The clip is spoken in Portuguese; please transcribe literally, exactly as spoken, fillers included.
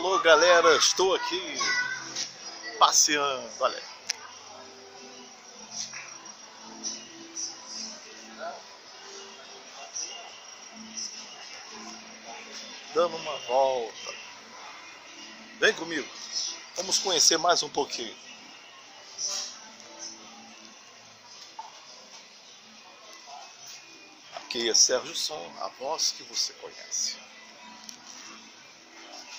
Alô galera, estou aqui passeando, olha. Dando uma volta. Vem comigo, vamos conhecer mais um pouquinho. Aqui é Sérgio Som, a voz que você conhece.